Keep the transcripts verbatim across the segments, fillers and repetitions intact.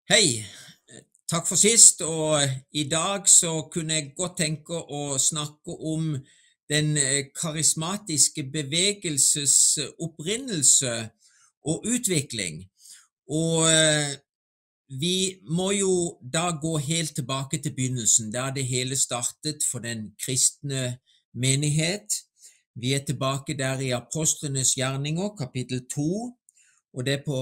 Hei, takk for sist, og i dag så kunne jeg godt tenke å snakke om den karismatiske bevegelses opprinnelse og utvikling. Og vi må jo da gå helt tilbake til begynnelsen, der det hele startet for den kristne menighet. Vi er tilbake der i Apostlenes gjerninger, kapittel to, og det er på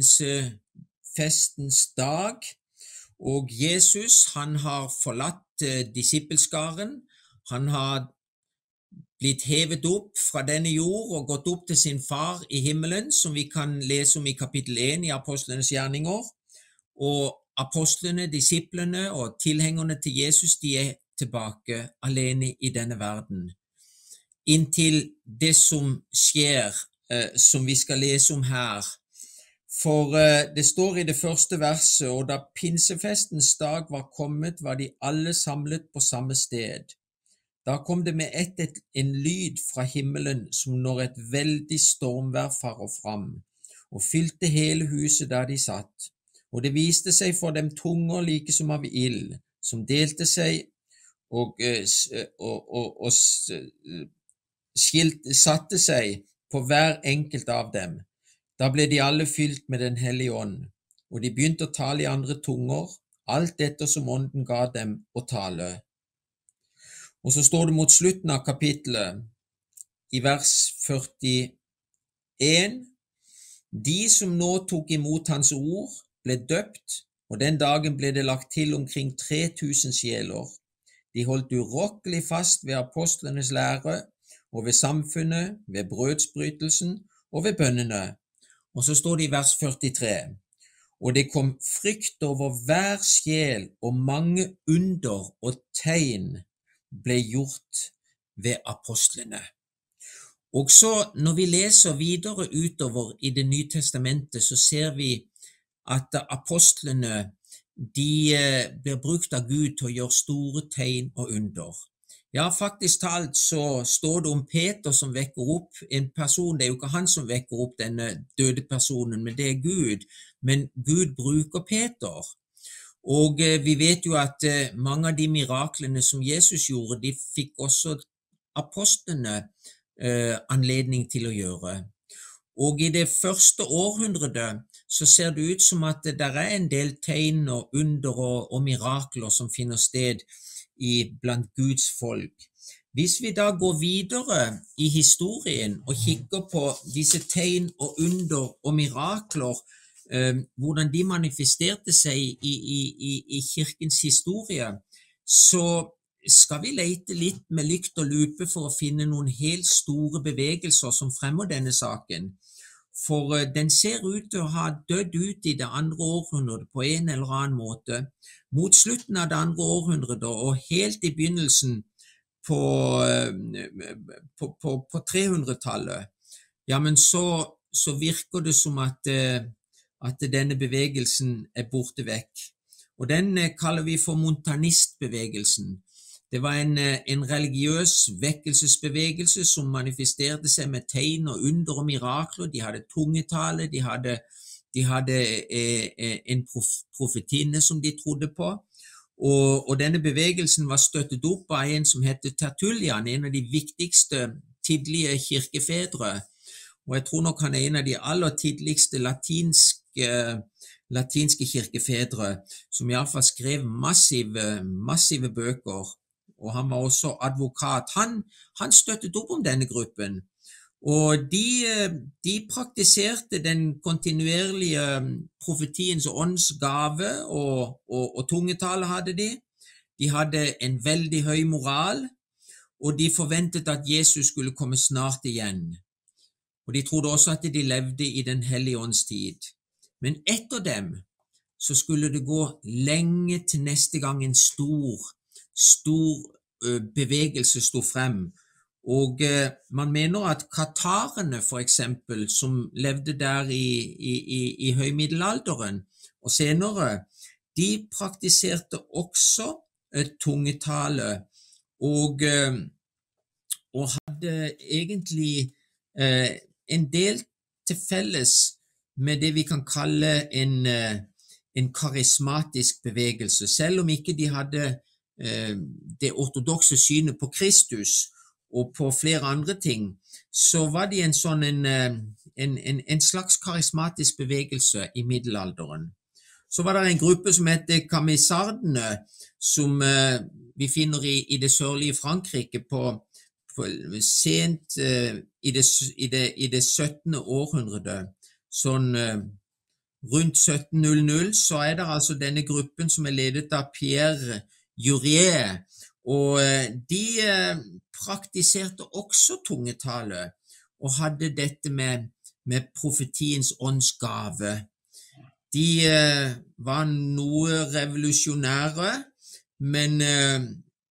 pinsefestens dag. Og Jesus, han har forlatt disippelskaren, han har blitt hevet opp fra denne jord og gått opp til sin far i himmelen, som vi kan lese om i kapittel én i Apostlenes gjerninger. Og apostlene, disiplene og tilhengerne til Jesus, de er tilbake alene i denne verden. Inntil det som skjer, eh, som vi skal lese om her. For eh, det står i det første verset, og da pinsefestens dag var kommet, var de alle samlet på samme sted. Da kom det med ett et, en lyd fra himmelen, som når et veldig stormvær farer fram, og fylte hele huset der de satt. Og det viste seg for dem tunger like som av ild, som delte seg og, og, og, og skilt, satte seg på hver enkelt av dem. Da ble de alle fylt med Den hellige ånd, og de begynte å tale i andre tunger, alt etter som ånden ga dem å tale. Og så står det mot slutten av kapittelet, i vers førtien, de som nå tok imot hans ord, ble døpt, og den dagen ble det lagt til omkring tre tusen sjeler. De holdt urokkelig fast ved apostlenes lære, og ved samfunnet, ved brødsbrytelsen og ved bønnene. Og så står det i vers førtitre, og det kom frykt over hver sjel, og mange under og tegn ble gjort ved apostlene. Og så når vi leser videre utover i Det nye testamentet, så ser vi at apostlene, de blir brukt av Gud til å gjøre store tegn og under. Ja, faktisk talt så står det om Peter som vekker opp en person. Det er jo ikke han som vekker opp denne døde personen, men det er Gud. Men Gud bruker Peter. Og vi vet jo at mange av de miraklene som Jesus gjorde, de fikk også apostlene eh, anledning til å gjøre. Og i det første århundret så ser det ut som at det er en del tegn og under og, og mirakler som finner sted i blant Guds folk. Hvis vi da går videre i historien og kikker på disse tegn og under og mirakler, eh, hvordan de manifesterte seg i, i, i, i kirkens historie, så skal vi lete litt med lykt og lupe for å finne noen helt store bevegelser som fremmer denne saken. For uh, den ser ut til å ha dødd ut i det andre århundret på en eller annen måte. Mot slutten av det andre århundret og helt i begynnelsen på, uh, på, på, på trehundretallet, ja, men så, så virker det som at, uh, at denne bevegelsen er borte vekk. Og den uh, kaller vi for montanistbevegelsen. Det var en, en religiøs vekkelsesbevegelse som manifesterte seg med tegn og under og mirakler. De hadde tungetale, de hadde, de hadde eh, en prof, profetinne som de trodde på. Og, og denne bevegelsen var støttet opp av en som heter Tertullian, en av de viktigste tidlige kirkefedre. Og jeg tror nok han er en av de aller tidligste latinske, latinske kirkefedre, som i alle fall skrev massive, massive bøker. Og han var også advokat. Han, han støttet opp om denne gruppen, og de, de praktiserte den kontinuerlige profetiens og ånds gave, og, og, og tungetale hadde de. De hadde en veldig høy moral, og de forventet at Jesus skulle komme snart igjen. Og de trodde også at de levde i Den hellige ånds tid. Men etter dem så skulle det gå lenge til neste gang en stor stor uh, bevegelse stod frem, og uh, man mener at katarene for eksempel, som levde der i, i, i, i høymiddelalderen og senere, de praktiserte også uh, tungetale, og, uh, og hadde egentlig uh, en del til felles med det vi kan kalle en, uh, en karismatisk bevegelse, selv om ikke de hadde eh, det ortodokse synet på Kristus og på flere andre ting, så var de en sånn en, en, en, en slags karismatisk bevegelse i middelalderen. Så var det en gruppe som heter Camisardene, som eh, vi finner i, i det sørlige Frankrike på, på sent eh, i, det, i, det, i det syttende århundret, sånn eh, rundt sytten hundre, så er det altså denne gruppen som er ledet av Pierre Jurier, og eh, de eh, praktiserte også tungetale, og hadde dette med, med profetiens åndsgave. De eh, var noe revolusjonære, men eh,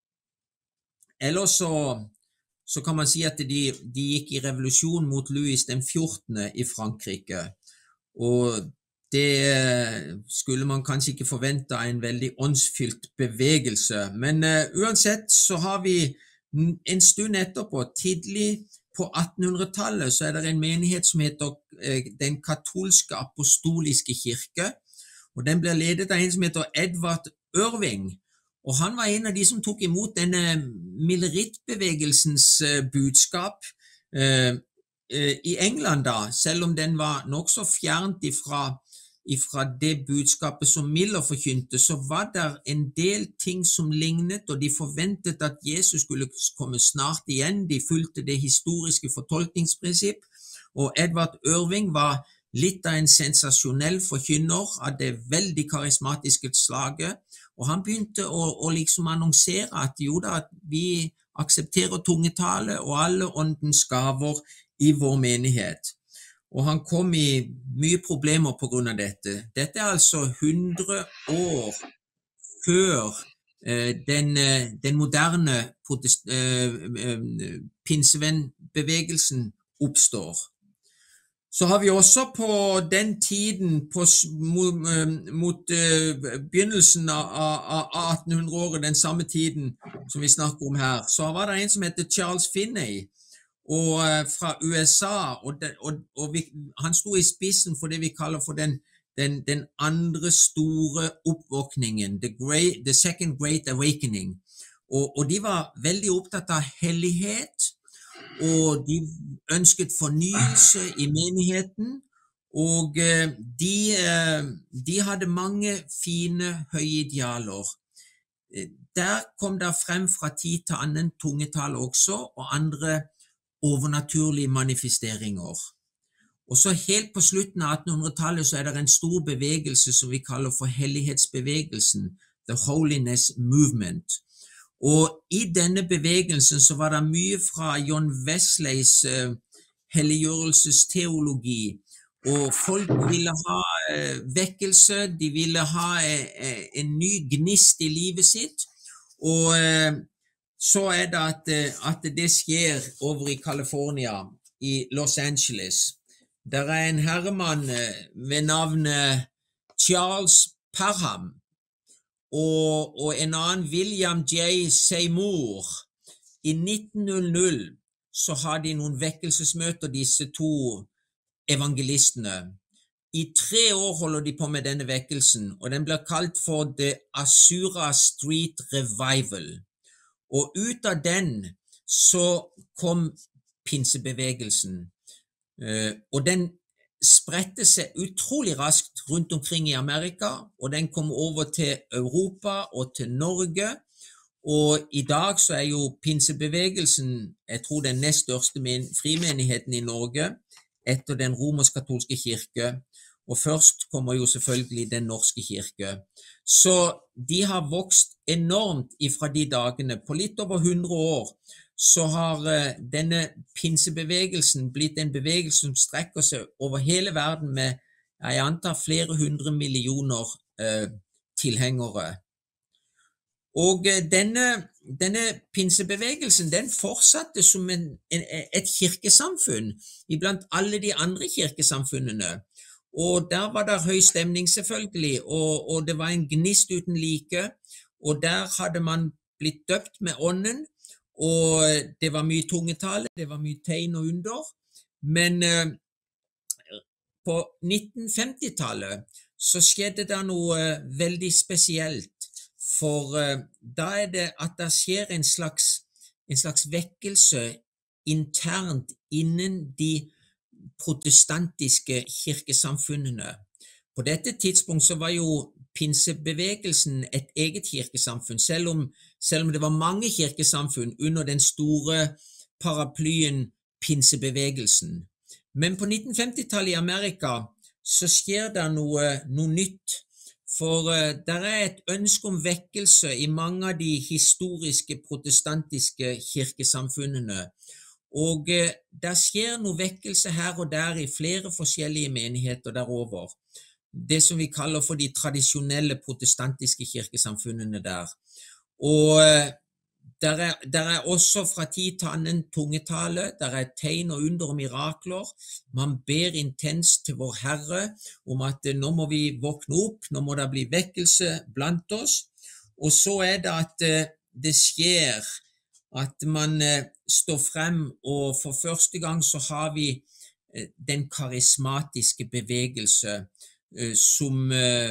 ellers så, så kan man si at de, de gikk i revolusjon mot Louis den fjortende i Frankrike, og det skulle man kanskje ikke forvente av en veldig åndsfylt bevegelse, men uh, uansett så har vi en stund etterpå, tidlig på attenhundretallet, så er det en menighet som heter uh, Den katolske apostoliske kirke, og den blir ledet av en som heter Edvard Irving, og han var en av de som tok imot denne Millerittbevegelsens uh, budskap uh, uh, i England da, selv om den var nok så fjernt ifra Fra det budskapet som Miller forkynte, så var det en del ting som lignet, og de forventet at Jesus skulle komme snart igjen. De fulgte det historiske fortolkningsprinsipp, og Edvard Irving var litt av en sensasjonell forkynner av det veldig karismatiske slaget, og han begynte å, å liksom annonsere at jo da, at vi aksepterer tungetale og alle åndens gaver i vår menighet. Og han kom i mye problemer på grunn av dette. Dette er altså hundre år før eh, den, den moderne eh, pinsevennbevegelsen oppstår. Så har vi også på den tiden, på, mot, mot uh, begynnelsen av, av attenhundreåret, den samme tiden som vi snakker om her, så var det en som heter Charles Finney, og uh, fra U S A, og, de, og, og vi, han sto i spissen for det vi kaller for den, den, den andre store oppvåkningen, the, great, the Second Great Awakening, og, og de var veldig opptatt av hellighet, og de ønsket fornyelse i menigheten, og uh, de, uh, de hadde mange fine, høye idealer. Der kom det frem fra tid til annen tungetale også, og andre overnaturlige manifesteringer. Og så helt på slutten av attenhundretallet så er det en stor bevegelse som vi kaller for hellighetsbevegelsen, The Holiness Movement. Og i denne bevegelsen så var det mye fra John Wesleys uh, helliggjørelsesteologi, og folk ville ha uh, vekkelse, de ville ha uh, en ny gnist i livet sitt, og uh, så er det at, at det skjer over i California, i Los Angeles. Der er en herremann ved navn Charles Parham, og, og en annen William J. Seymour. I nitten hundre så har de noen vekkelsesmøter, disse to evangelistene. I tre år holder de på med denne vekkelsen, og den blir kalt for The Azusa Street Revival. Og ut av den så kom pinsebevegelsen, uh, og den spredte seg utrolig raskt rundt omkring i Amerika, og den kom over til Europa og til Norge, og i dag så er jo pinsebevegelsen, jeg tror den nest største frimenigheten i Norge, etter den romersk-katolske kirke, og først kommer jo selvfølgelig den norske kirke. Så de har vokst enormt ifra de dagene. På litt over hundre år så har uh, denne pinsebevegelsen blitt en bevegelse som strekker seg over hele verden med, jeg antar, flere hundre millioner uh, tilhengere. Og uh, denne, denne pinsebevegelsen, den fortsatte som en, en, et kirkesamfunn iblant alle de andre kirkesamfunnene. Og der var det høy stemning selvfølgelig, og, og det var en gnist uten like, og der hadde man blitt døpt med ånden, og det var mye tungetale, det var mye tegn og under, men uh, på nitten femti-tallet så skjedde det noe veldig spesielt, for uh, da er det at det skjer en slags, en slags vekkelse internt innen de protestantiske kirkesamfunnene. På dette tidspunkt så var jo pinsebevegelsen et eget kirkesamfunn, selv om, selv om det var mange kirkesamfunn under den store paraplyen pinsebevegelsen. Men på nitten femti-tallet i Amerika så skjer det noe, noe nytt, for uh, det er et ønske om vekkelse i mange av de historiske protestantiske kirkesamfunnene, og uh, det skjer noe vekkelse her og der i flere forskjellige menigheter derover. Det som vi kaller for de tradisjonelle protestantiske kirkesamfunnene der. Og der er, der er også fra tid til annen tungetale, der er tegn og under og mirakler. Man ber intenst til vår Herre om at nå må vi våkne opp, nå må det bli vekkelse blant oss. Og så er det at det skjer at man står frem, og for første gang så har vi den karismatiske bevegelse, Som,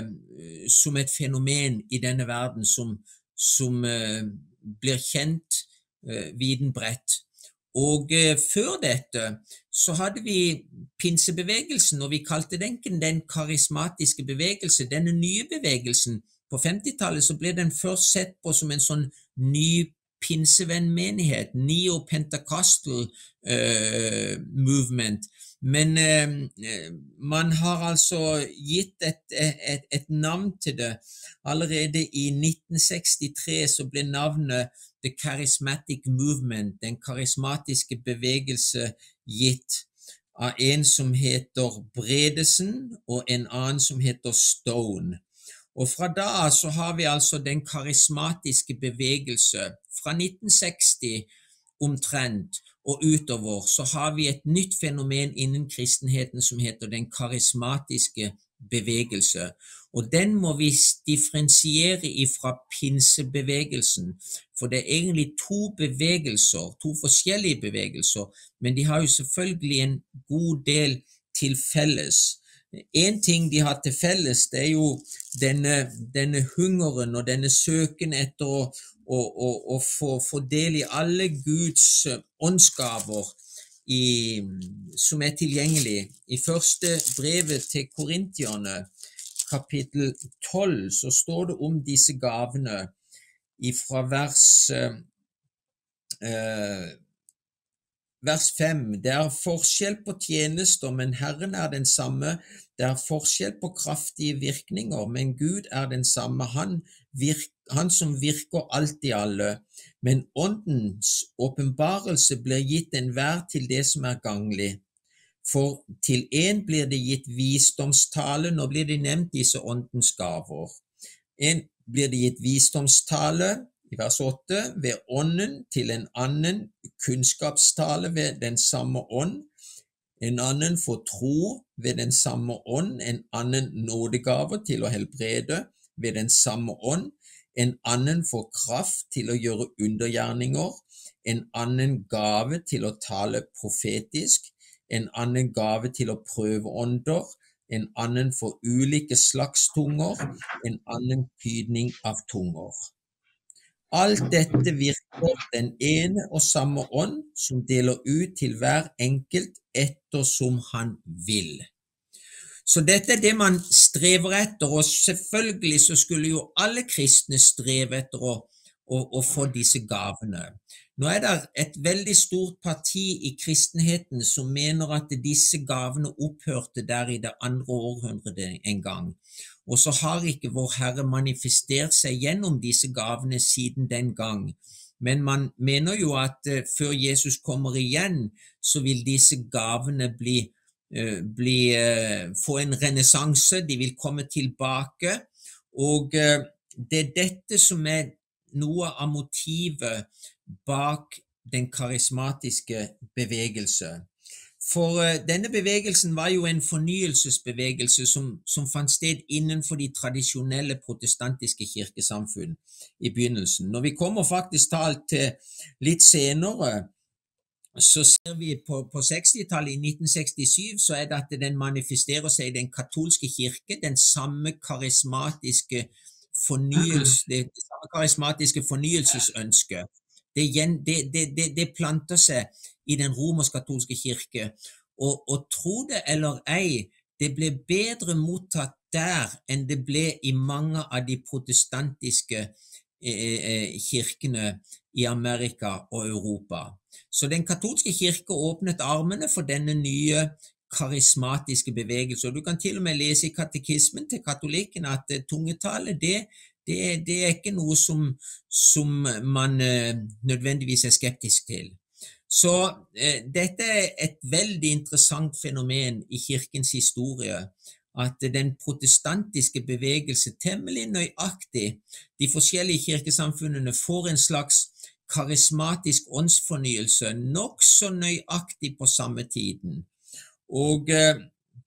som et fenomen i denne verden som, som blir kjent viden bredt. Og før dette så hadde vi pinsebevegelsen, og vi kalte den ikke den karismatiske bevegelse. Denne nye bevegelsen på femti-tallet så ble den først sett på som en sånn ny pinsevennmenighet, neo-pentecostal uh, movement. Men uh, man har altså gitt et, et, et navn til det. Allerede i nitten sekstitre så ble navnet The Charismatic Movement, den karismatiske bevegelse, gitt av en som heter Bredesen og en annen som heter Stone. Og fra da så har vi altså den karismatiske bevegelse. Fra nitten seksti omtrent og utover så har vi et nytt fenomen innen kristenheten som heter den karismatiske bevegelse. Og den må vi differensiere ifra pinsebevegelsen, for det er egentlig to bevegelser, to forskjellige bevegelser, men de har jo selvfølgelig en god del til felles. En ting de har til felles, det er jo denne, denne hungeren og denne søken etter å, å, å, å få, få del i alle Guds åndsgaver i, som er tilgjengelig. I første brevet til Korintierne, kapittel tolv, så står det om disse gavene fra vers eh, Vers fem, det er forskjell på tjenester, men Herren er den samme. Det er forskjell på kraftige virkninger, men Gud er den samme. Han, virk, han som virker alt i alle. Men åndens åpenbarelse blir gitt enhver til det som er ganglig. For til en blir det gitt visdomstale, nå blir det nevnt disse åndens gaver. En blir det gitt visdomstale, i vers åtte, ved ånden til en annen kunnskapstale ved den samme ånd, en annen får tro ved den samme ånd, en annen nådegave til å helbrede ved den samme ånd, en annen får kraft til å gjøre undergjerninger, en annen gave til å tale profetisk, en annen gave til å prøve ånder, en annen får ulike slags tunger, en annen tydning av tunger. Alt dette virker den ene og samme ånd, som deler ut til hver enkelt ettersom han vil. Så dette er det man strever etter, og selvfølgelig så skulle jo alle kristne streve etter å, å, å få disse gavene. Nå er det et veldig stort parti i kristenheten som mener at disse gavene opphørte der i det andre århundret en gang. Og så har ikke vår Herre manifestert seg gjennom disse gavene siden den gang. Men man mener jo at uh, før Jesus kommer igjen, så vil disse gavene bli, uh, bli, uh, få en renessanse, de vil komme tilbake. Og uh, det er dette som er noe av motivet bak den karismatiske bevegelse. For uh, denne bevegelsen var jo en fornyelsesbevegelse som, som fant sted innenfor de tradisjonelle protestantiske kirkesamfunn i begynnelsen. Når vi kommer faktisk talt til litt senere, så ser vi på, på sekstitallet, i nitten sekstisju, så er det at den manifesterer seg i den katolske kirke, den samme karismatiske fornyelse, det, det samme karismatiske fornyelsesønsket. Det, det, det, det planter seg i den romersk-katolske kirke, og, og tro det eller ei, det ble bedre mottatt der enn det ble i mange av de protestantiske eh, kirkene i Amerika og Europa. Så den katolske kirke åpnet armene for denne nye karismatiske bevegelse, og du kan til og med lese i katekismen til katolikken at uh, tungetale, det, det, det er ikke noe som, som man uh, nødvendigvis er skeptisk til. Så uh, dette er et veldig interessant fenomen i kirkens historie, at uh, den protestantiske bevegelse temmelig nøyaktig, de forskjellige kirkesamfunnene får en slags karismatisk åndsfornyelse nok så nøyaktig på samme tiden. Og uh,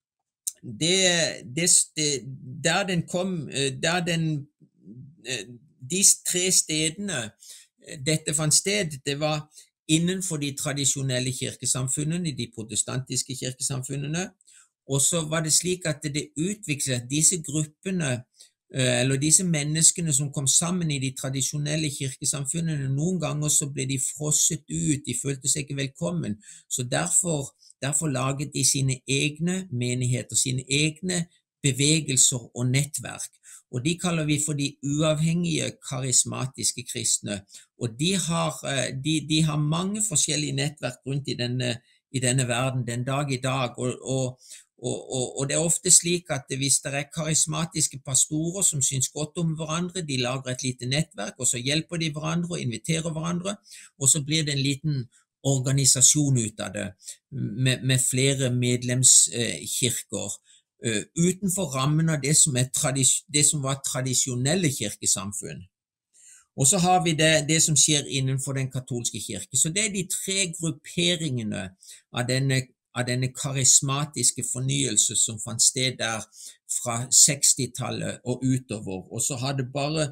det, det, det, der den kom, der den, uh, de tre stedene dette fant sted, det var innenfor de tradisjonelle kirkesamfunnene, de protestantiske kirkesamfunnene, og så var det slik at det utviklet disse gruppene, eller disse menneskene som kom sammen i de tradisjonelle kirkesamfunnene, noen ganger så ble de frosset ut, de følte seg ikke velkommen, så derfor, derfor laget de sine egne menigheter, sine egne bevegelser og nettverk, og de kaller vi for de uavhengige karismatiske kristne, og de har, de, de har mange forskjellige nettverk rundt i denne, i denne verden, den dag i dag, og, og Og, og, og det er ofte slik at hvis det er karismatiske pastorer som syns godt om hverandre, de lager et lite nettverk, og så hjelper de hverandre og inviterer hverandre, og så blir det en liten organisasjon ut av det, med, med flere medlemskirker, uh, utenfor rammen av det som, er det som var tradisjonelle kirkesamfunn. Og så har vi det, det som skjer innenfor den katolske kirke. Så det er de tre grupperingene av denne av denne karismatiske fornyelse som fant sted der fra sekstitallet og utover, og så har det bare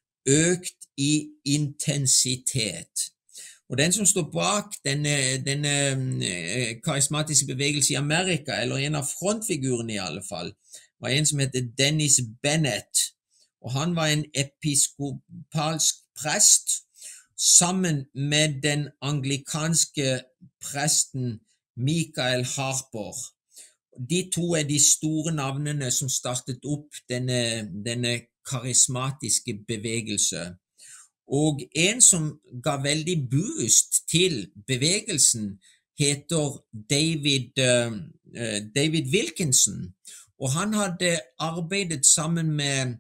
økt i intensitet. Og den som står bak denne, denne karismatiske bevegelse i Amerika, eller en av frontfigurene i alle fall, var en som heter Dennis Bennett, og han var en episkopalsk prest, sammen med den anglikanske presten Michael Harper. De to er de store navnene som startet opp denne, denne karismatiske bevegelse. Og en som ga veldig boost til bevegelsen heter David, uh, David Wilkinson, og han hadde arbeidet sammen med,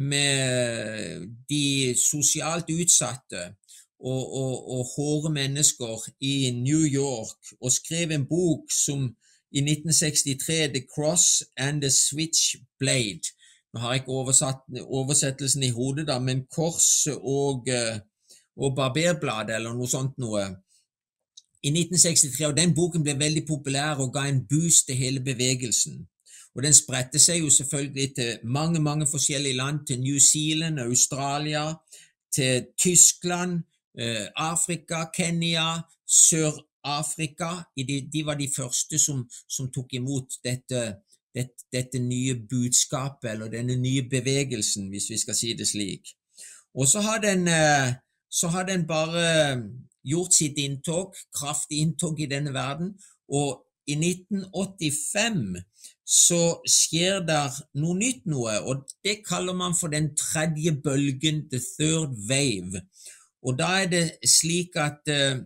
med de sosialt utsatte Og, og, og hårde mennesker i New York, og skrev en bok som i nitten sekstitre, The Cross and the Switchblade. Nå har jeg ikke oversatt, oversettelsen i hodet da, men kors og, og barberblad eller noe sånt noe. I nitten sekstitre, og den boken ble veldig populær og ga en boost til hele bevegelsen. Og den spredte seg jo selvfølgelig til mange, mange forskjellige land, til New Zealand, Australia, til Tyskland, Afrika, Kenya, Sør-Afrika, de, de var de første som, som tok imot dette, dette, dette nye budskapet, eller denne nye bevegelsen, hvis vi skal si det slik. Og så har den, så har den bare gjort sitt inntog, kraftig inntog i denne verden, og i nitten åttifem så skjer der noe nytt noe, og det kaller man for den tredje bølgen, the third wave. Og da er det slik at,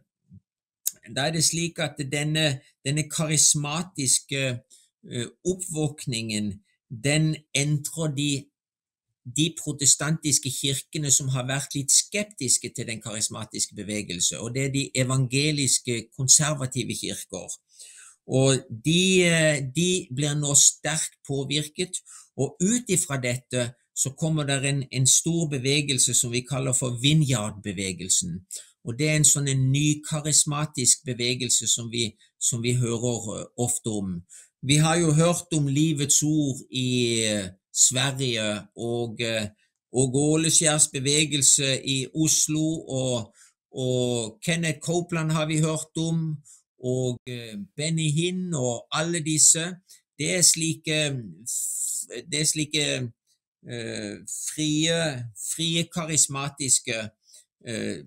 da er det slik at denne, denne karismatiske oppvåkningen, den entrer de, de protestantiske kirkene som har vært litt skeptiske til den karismatiske bevegelse, og det er de evangeliske konservative kirker. Og de, de blir nå sterkt påvirket, og ut ifra dette så kommer det en, en stor bevegelse som vi kaller for Vineyard-bevegelsen. Og det er en sånn en ny karismatisk bevegelse som vi, som vi hører ofte om. Vi har jo hørt om Livets Ord i Sverige, og, og Åleskjærs bevegelse i Oslo, og, og Kenneth Copeland har vi hørt om, og Benny Hinn og alle disse, det er slike, det er slike uh, frie, frie karismatiske uh,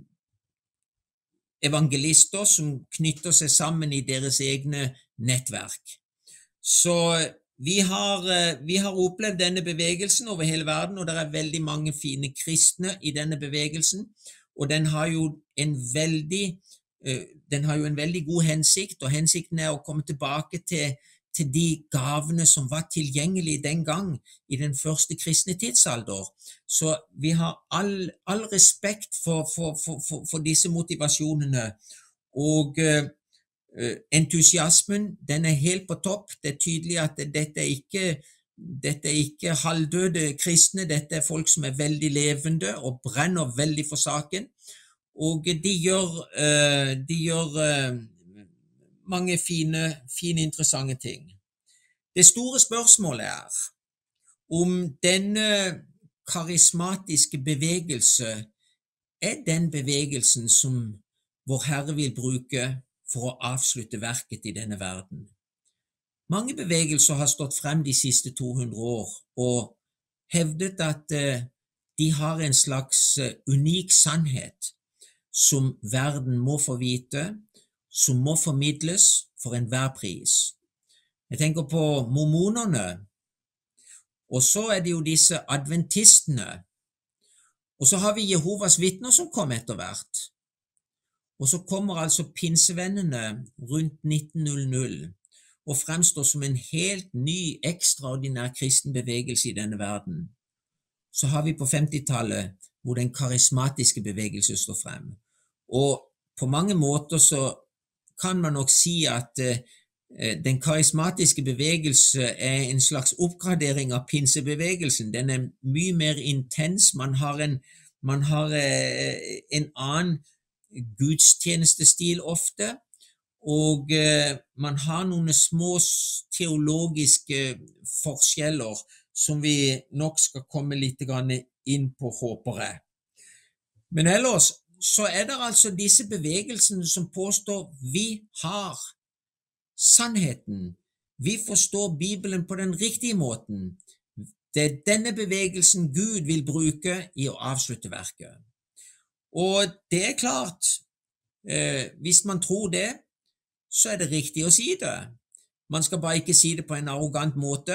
evangelister som knytter seg sammen i deres egne nettverk. Så vi har, vi har opplevd denne bevegelsen over hele verden, og det er veldig mange fine kristne i denne bevegelsen, og den har jo en veldig, den har jo en veldig god hensikt, og hensikten er å komme tilbake til, til de gavene som var tilgjengelige den gang i den første kristne tidsalder. Så vi har all, all respekt for, for, for, for, for disse motivasjonene, og Uh, entusiasmen, den er helt på topp. Det er tydelig at dette er ikke, dette er ikke halvdøde kristne, dette er folk som er veldig levende og brenner veldig for saken, og de gjør, uh, de gjør uh, mange fine, fine, interessante ting. Det store spørsmålet er om denne karismatiske bevegelse er den bevegelsen som vår Herre vil bruke for å avslutte verket i denne verden. Mange bevegelser har stått frem de siste to hundre år og hevdet at uh, de har en slags uh, unik sannhet som verden må få vite, som må formidles for enhver pris. Jeg tenker på mormonerne, og så er det jo disse adventistene, og så har vi Jehovas vitner som kom etter hvert. Og så kommer altså pinsevennene rundt nitten hundre og fremstår som en helt ny, ekstraordinær kristen bevegelse i denne verden. Så har vi på femtitallet hvor den karismatiske bevegelse står frem. Og på mange måter så kan man nok si at eh, den karismatiske bevegelse er en slags oppgradering av pinsebevegelsen. Den er mye mer intens, man har en, man har, eh, en annen gudstjenestestil ofte, og eh, man har noen små teologiske forskjeller som vi nok skal komme litt inn på, håper jeg. Men ellers så er det altså disse bevegelsene som påstår vi har sannheten, vi forstår Bibelen på den riktige måten. Det er denne bevegelsen Gud vil bruke i å avslutte verket. Og det er klart, eh, hvis man tror det, så er det riktig å si det. Man skal bare ikke si det på en arrogant måte,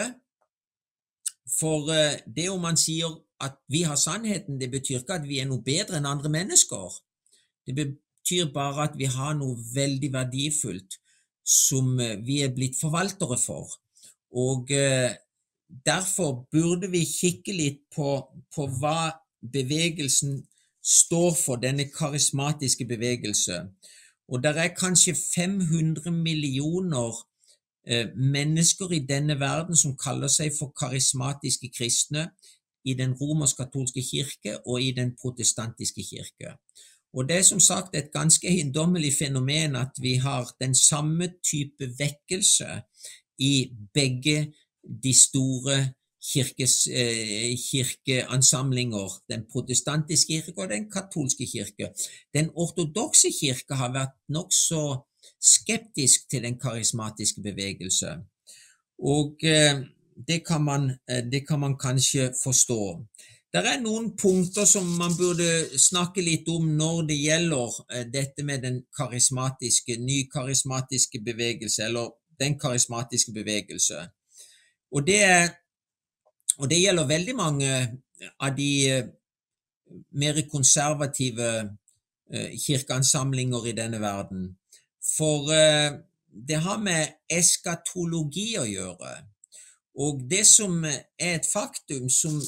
for eh, det om man sier at vi har sannheten, det betyr ikke at vi er noe bedre enn andre mennesker. Det betyr bare at vi har noe veldig verdifullt som eh, vi er blitt forvaltere for, og eh, derfor burde vi kikke litt på, på hva bevegelsen står for, denne karismatiske bevegelse. Og det er kanskje fem hundre millioner eh, mennesker i denne verden som kaller seg for karismatiske kristne i den romersk-katolske kirke og i den protestantiske kirke. Og det er som sagt et ganske eiendommelig fenomen at vi har den samme type vekkelse i begge de store Kirkes, eh, kirkeansamlinger, den protestantiske kirke og den katolske kirke. Den ortodokse kirke har vært nok så skeptisk til den karismatiske bevegelse, og eh, det, kan man, eh, det kan man kanskje forstå. Det er noen punkter som man burde snakke litt om når det gjelder eh, dette med den karismatiske, nykarismatiske bevegelse, eller den karismatiske bevegelse. Og det er Og det gjelder veldig mange av de mer konservative kirkeansamlinger i denne verden. For det har med eskatologi å gjøre. Og det som er et faktum som,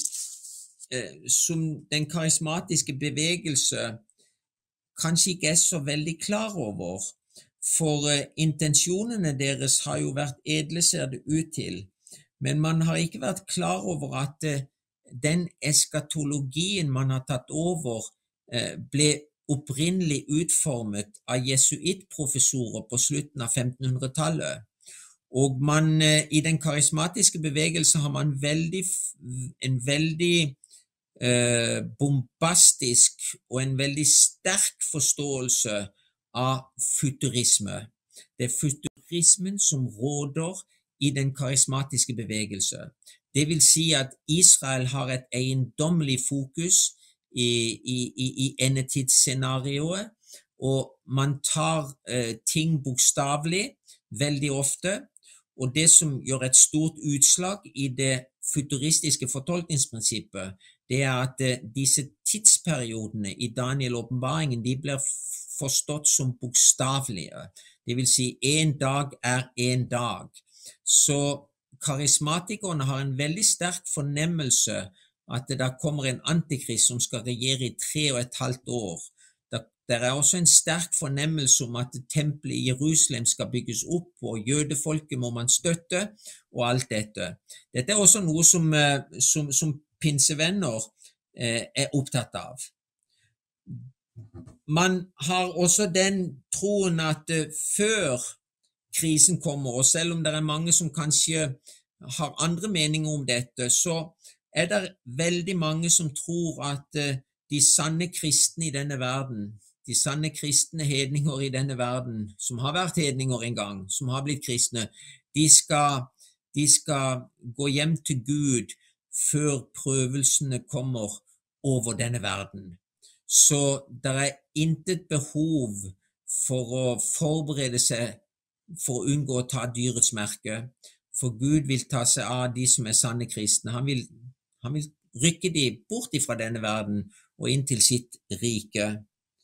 som den karismatiske bevegelse kanskje ikke er så veldig klar over, for intensjonene deres har jo vært edle, ser det ut til. Men man har ikke vært klar over at uh, den eskatologien man har tatt over, uh, ble opprinnelig utformet av jesuittprofessorer på slutten av femtenhundretallet. Og man, uh, i den karismatiske bevegelsen har man veldig, en veldig uh, bombastisk og en veldig sterk forståelse av futurisme. Det er futurismen som råder i den karismatiske bevegelse. Det vil si at Israel har et eiendommelig fokus i, i, i, i endetidsscenarioet, og man tar eh, ting bokstavelig veldig ofte, og det som gjør et stort utslag i det futuristiske fortolkningsprinsippet, det er at eh, disse tidsperiodene i Daniel-åpenbaringen, de blir forstått som bokstavelige. Det vil si, en dag er en dag. Så karismatikerne har en veldig sterk fornemmelse at det der kommer en antikrist som skal regjere i tre og et halvt år. Det er også en sterk fornemmelse om at tempelet i Jerusalem skal bygges opp, og jødefolket må man støtte, og alt dette. Dette er også noe som, som, som pinsevenner eh, er opptatt av. Man har også den troen at uh, før krisen kommer, og selv om det er mange som kanskje har andre meninger om dette, så er det veldig mange som tror at uh, de sanne kristne i denne verden, de sanne kristne hedninger i denne verden, som har vært hedninger en gang, som har blitt kristne, de skal, de skal gå hjem til Gud før prøvelsene kommer over denne verden. Så det er intet behov for å forberede seg for å unngå å ta dyrets merke, for Gud vil ta seg av de som er sanne kristne. Han vil, han vil rykke de bort fra denne verden og inn til sitt rike.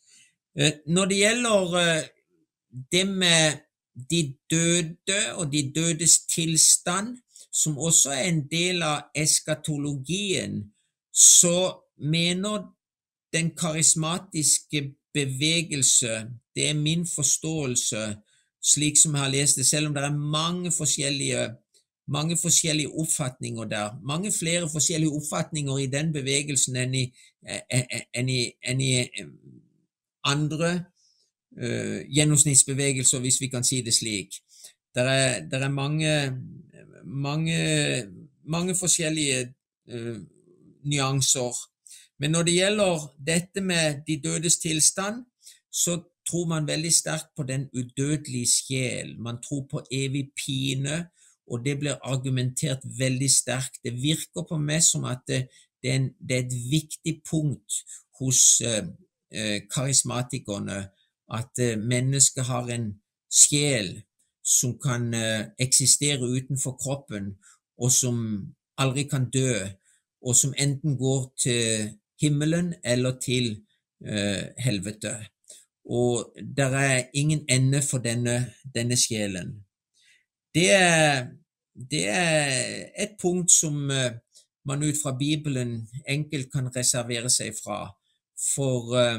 Når det gjelder det med de døde og de dødes tilstand, som også er en del av eskatologien, så mener den karismatiske bevegelse, det er min forståelse, slik som jeg har lest det, selv om det er mange forskjellige, mange forskjellige oppfatninger der, mange flere forskjellige oppfatninger i den bevegelsen enn i, enn i, enn i andre uh, gjennomsnittsbevegelser, hvis vi kan si det slik. Det er, det er mange, mange, mange forskjellige uh, nyanser. Men når det gjelder dette med de dødes tilstand, så tror man veldig sterkt på den udødelige sjel. Man tror på evig pine, og det blir argumentert veldig sterkt. Det virker på meg som at det, det, er, en, det er et viktig punkt hos uh, karismatikerne, at mennesket har en sjel som kan eksistere utenfor kroppen, og som aldri kan dø, og som enten går til himmelen eller til uh, helvete. Og det er ingen ende for denne, denne sjelen. Det er, det er et punkt som uh, man ut fra Bibelen enkelt kan reservere seg fra. For uh,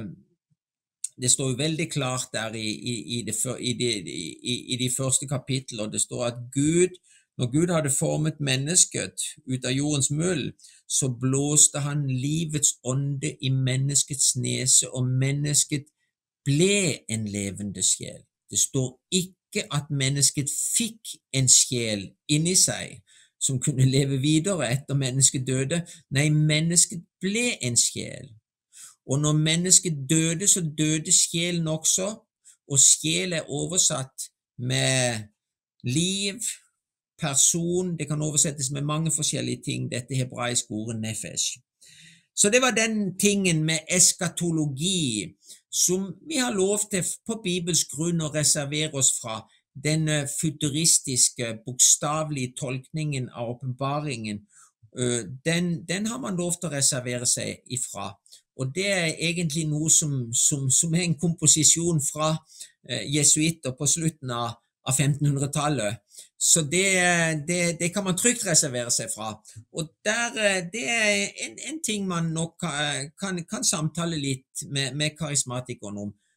det står jo veldig klart der i, i, i, det, i, de, i, i de første kapitler, det står at Gud, når Gud hadde formet mennesket ut av jordens muld, så blåste han livets ånde i menneskets nese, og mennesket ble en levende sjel. Det står ikke at mennesket fikk en sjel inni seg, som kunne leve videre etter mennesket døde. Nei, mennesket ble en sjel. Og når mennesket døde, så døde sjelen også, og sjel er oversatt med liv, person, det kan oversettes med mange forskjellige ting, dette hebraiske ordet nefesh. Så det var den tingen med eskatologi, som vi har lov til på Bibels grunn å reservere oss fra, den futuristiske, bokstavelige tolkningen av åpenbaringen, den, den har man lov til å reservere seg ifra. Og det er egentlig noe som, som, som er en komposisjon fra eh, jesuitter på slutten av, av femtenhundretallet. Så det, det, det kan man trygt reservere seg fra. Og der, det er en, en ting man nok kan, kan samtale litt med, med karismatikerne om.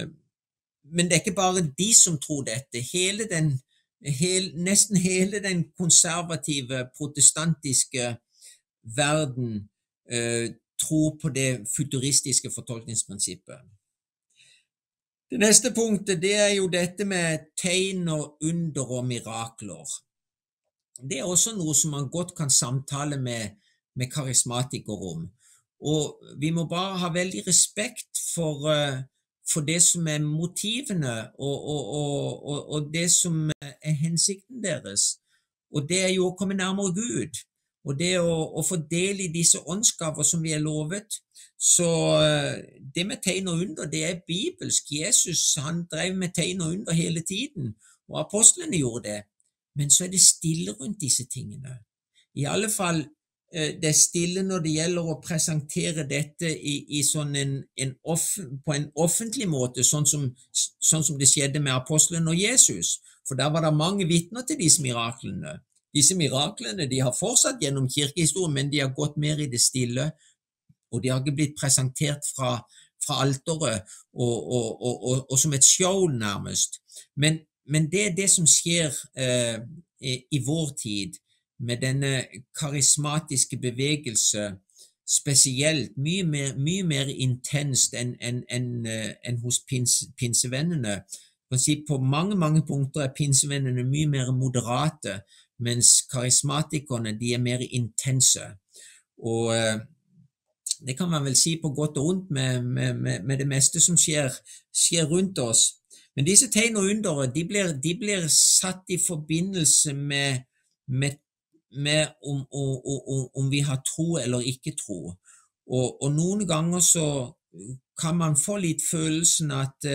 Men det er ikke bare de som tror dette. Hele den, hel, nesten hele den konservative, protestantiske verden eh, tror på det futuristiske fortolkningsprinsippet. Det neste punktet, det er jo dette med tegn og under og mirakler. Det er også noe som man godt kan samtale med, med karismatikere om. Og vi må bare ha veldig respekt for, uh, for det som er motivene og, og, og, og, og det som er hensikten deres. Og det er jo å komme nærmere Gud, og det å, å få del i disse åndsgaver som vi er lovet. Så det med tegn og under, det er bibelsk. Jesus, han drev med tegn og under hele tiden, og apostlene gjorde det. Men så er det stille rundt disse tingene. I alle fall, det er stille når det gjelder å presentere dette i, i sånn en, en off, på en offentlig måte, sånn som, sånn som det skjedde med apostlene og Jesus. For der var det mange vitner til disse miraklene. Disse miraklene de har fortsatt gjennom kirkehistorien, men de har gått mer i det stille, og de har ikke blitt presentert fra, fra alteret og, og, og, og, og som et show nærmest. Men, men det er det som skjer eh, i, i vår tid, med denne karismatiske bevegelse, spesielt mye mer, mye mer intenst enn en, en, en hos pins, pinsevennene. Man kan si på mange, mange punkter er pinsevennene mye mer moderate, mens karismatikerne de er mer intense. Og det kan man vel si på godt og ondt med, med, med, med det meste som skjer, skjer rundt oss. Men disse tegn og undere, de blir, de blir satt i forbindelse med, med med om, om, om, om vi har tro eller ikke tro. Og, og noen ganger så kan man få litt følelsen at,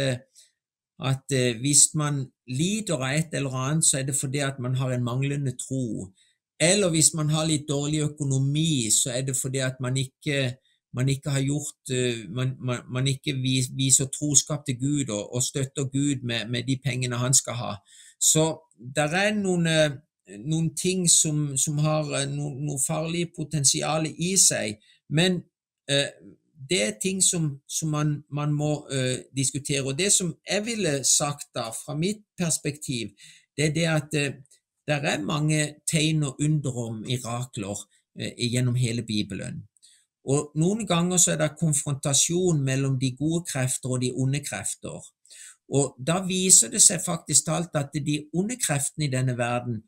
at hvis man lider av et eller annet, så er det fordi at man har en manglende tro. Eller hvis man har litt dårlig økonomi, så er det fordi at man ikke, man ikke har gjort, man, man, man ikke viser troskap til Gud og, og støtter Gud med, med de pengene han skal ha. Så der er noen noen ting som, som har noe, noe farlig potensial i seg, men eh, det er ting som, som man, man må eh, diskutere. Og det som jeg ville sagt da, fra mitt perspektiv, det er det at eh, det er mange tegn og under om mirakler eh, gjennom hele Bibelen. Og noen ganger så er det konfrontasjon mellom de gode krefter og de onde krefter. Og da viser det seg faktisk alt at de onde kreftene i denne verden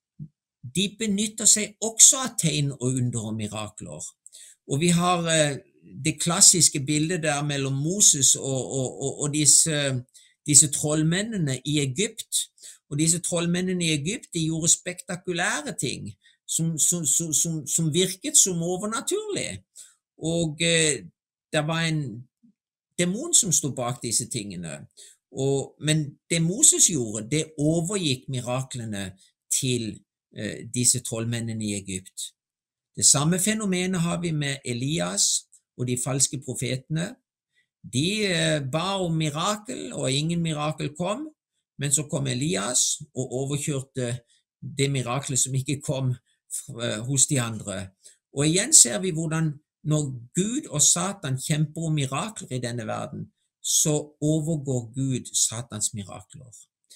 de benytter seg også av tegn og under og mirakler. Og vi har eh, det klassiske bildet der mellom Moses og, og, og, og disse, disse trollmennene i Egypt. Og disse trollmennene i Egypt de gjorde spektakulære ting som, som, som, som virket som overnaturlig. Og eh, det var en demon som stod bak disse tingene. Og, men det Moses gjorde, det overgikk miraklene til disse trollmennene i Egypt. Det samme fenomenet har vi med Elias og de falske profetene. De ba om mirakel, og ingen mirakel kom, men så kom Elias og overkjørte det mirakelet som ikke kom hos de andre. Og igjen ser vi hvordan når Gud og Satan kjemper om mirakler i denne verden, så overgår Gud Satans mirakler.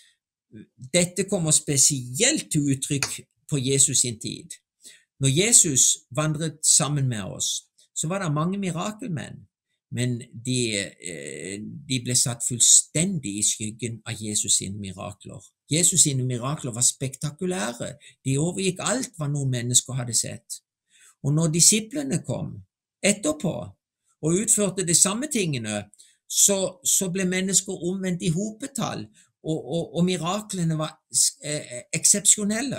Dette kommer spesielt til uttrykk på Jesus sin tid. Når Jesus vandret sammen med oss, så var det mange mirakelmenn, men de, de ble satt fullstendig i skyggen av Jesus sine mirakler. Jesus sine mirakler var spektakulære. De overgikk alt hva noen mennesker hadde sett. Og når disiplene kom etterpå og utførte de samme tingene, så, så ble mennesker omvendt i hopetall, Og, og, og miraklene var eh, eksepsjonelle.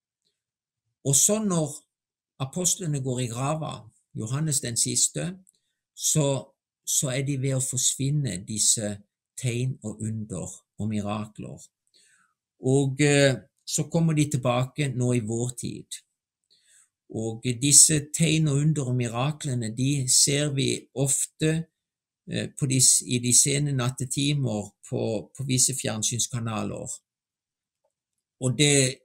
Og så når apostlene går i grava, Johannes den siste, så, så er de ved å forsvinne disse tegn og under og mirakler. Og eh, så kommer de tilbake nå i vår tid. Og disse tegn og under og miraklene, de ser vi ofte På de, i de sene nattetimer på, på visse fjernsynskanaler. Og det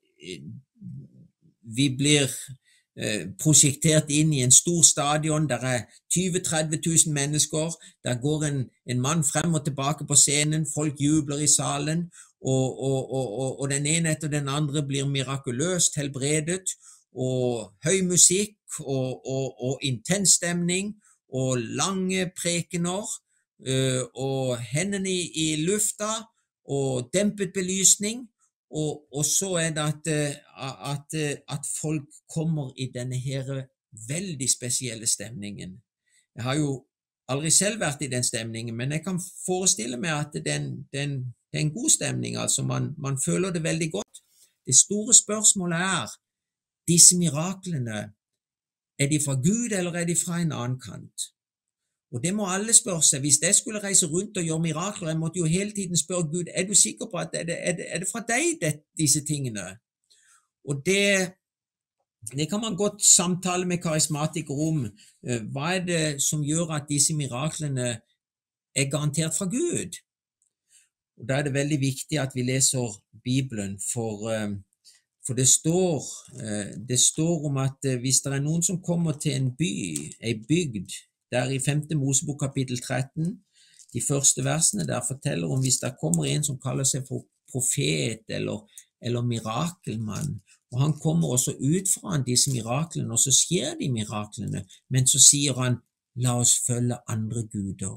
vi blir eh, prosjektert inn i en stor stadion, der er tyve til tretti tusen mennesker, der går en, en mann frem og tilbake på scenen, folk jubler i salen, og, og, og, og den ene etter den andre blir mirakuløst helbredet, og høy musikk og, og, og intens stemning, og lange prekener, uh, og hendene i, i lufta, og dempet belysning, og, og så er det at, at, at folk kommer i denne her veldig spesielle stemningen. Jeg har jo aldri selv vært i den stemningen, men jeg kan forestille meg at det er en, det er en, det er en god stemning, altså man, man føler det veldig godt. Det store spørsmålet er, disse miraklene, er de fra Gud eller er de fra en annen kant? Og det må alle spørre seg. Hvis jeg skulle reise rundt og gjøre mirakler, jeg måtte jo hele tiden spørre Gud, er du sikker på at er det, er det, er det fra deg, det, disse tingene? Og det, det kan man godt samtale med karismatikere om. Hva er det som gjør at disse miraklene er garantert fra Gud? Og da er det veldig viktig at vi leser Bibelen, for, for det, står, det står om at hvis det er noen som kommer til en by, en bygd, der i femte Mosebok kapittel tretten, de første versene, der forteller om hvis det kommer en som kaller seg for profet eller, eller mirakelmann, og han kommer også ut fra disse miraklene, og så skjer de miraklene, men så sier han, la oss følge andre guder.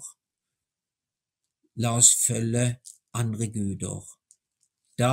La oss følge andre guder. Da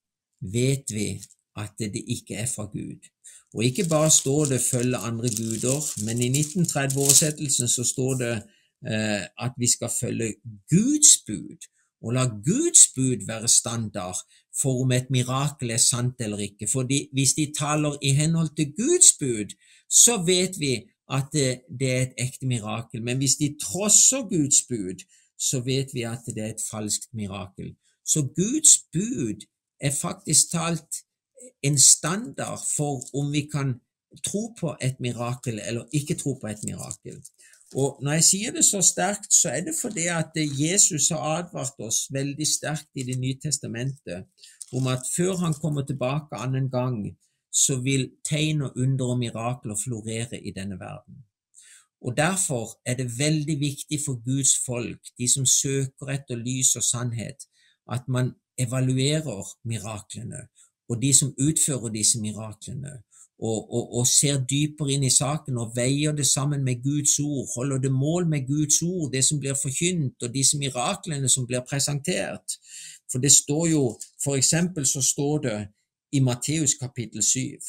vet vi at det ikke er fra Gud. Og ikke bare står det følge andre guder, men i nitten tretti-oversettelsen så står det eh, at vi skal følge Guds bud, og la Guds bud være standard for om et mirakel er sant eller ikke. Fordi hvis de taler i henhold til Guds bud, så vet vi at det, det er et ekte mirakel. Men hvis de trosser Guds bud, så vet vi at det er et falskt mirakel. Så Guds bud er faktisk talt en standard for om vi kan tro på et mirakel eller ikke tro på et mirakel. Og når jeg sier det så sterkt, så er det fordi at Jesus har advart oss veldig sterkt i Det nye testamentet om at før han kommer tilbake annen gang, så vil tegn og under og mirakler florere i denne verden. Og derfor er det veldig viktig for Guds folk, de som søker etter lys og sannhet, at man evaluerer miraklene, og de som utfører disse miraklene, og, og, og ser dypere inn i saken og veier det sammen med Guds ord, holder det mål med Guds ord, det som blir forkynt, og disse miraklene som blir presentert. For det står jo, for eksempel så står det i Matteus kapittel syv,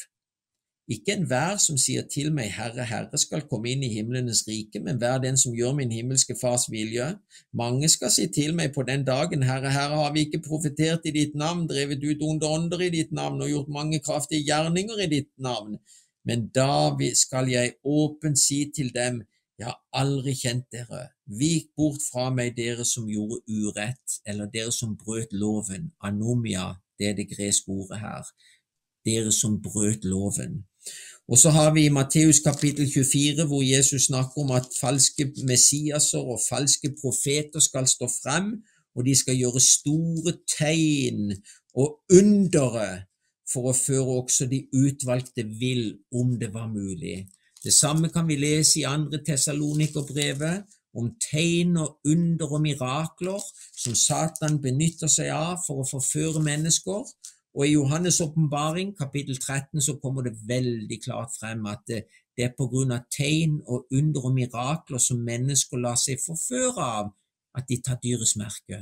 ikke enhver som sier til meg, Herre, Herre, skal komme inn i himlenes rike, men hver den som gjør min himmelske fars vilje. Mange skal si til meg på den dagen, Herre, Herre, har vi ikke profetert i ditt navn, drevet ut onde ånder i ditt navn og gjort mange kraftige gjerninger i ditt navn? Men da skal jeg åpent si til dem, jeg har aldri kjent dere. Vik bort fra meg, dere som gjorde urett, eller dere som brøt loven. Anomia, det er det greske ordet her. Dere som brøt loven. Og så har vi i Matteus kapittel tjuefire, hvor Jesus snakker om at falske messiaser og falske profeter skal stå frem, og de skal gjøre store tegn og undere for å føre også de utvalgte vill, om det var mulig. Det samme kan vi lese i andre Tessalonikerbrevet, om tegn og under og mirakler som Satan benytter seg av for å forføre mennesker. Og i Johannes åpenbaring, kapittel tretten, så kommer det veldig klart frem at det, det er på grunn av tegn og under og mirakler som mennesker lar seg forføre av, at de tar dyrets merke.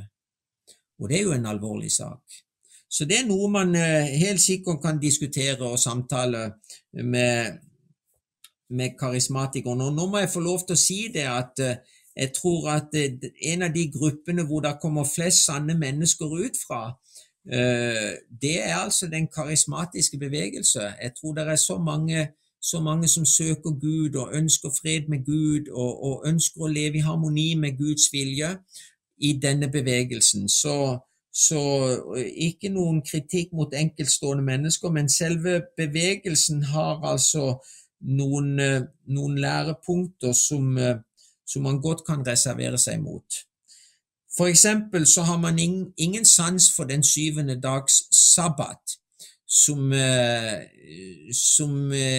Og det er jo en alvorlig sak. Så det er noe man helt sikkert kan diskutere og samtale med, med karismatikerne. Og nå må jeg få lov til å si det at jeg tror at en av de gruppene hvor det kommer flest sanne mennesker ut fra, det er altså den karismatiske bevegelse. Jeg tror det er så mange, så mange som søker Gud og ønsker fred med Gud og, og ønsker å leve i harmoni med Guds vilje i denne bevegelsen. Så, så ikke noen kritikk mot enkeltstående mennesker, men selve bevegelsen har altså noen, noen lærepunkter som, som man godt kan reservere seg mot. For eksempel så har man ingen, ingen sans for den syvende dags sabbat, som, som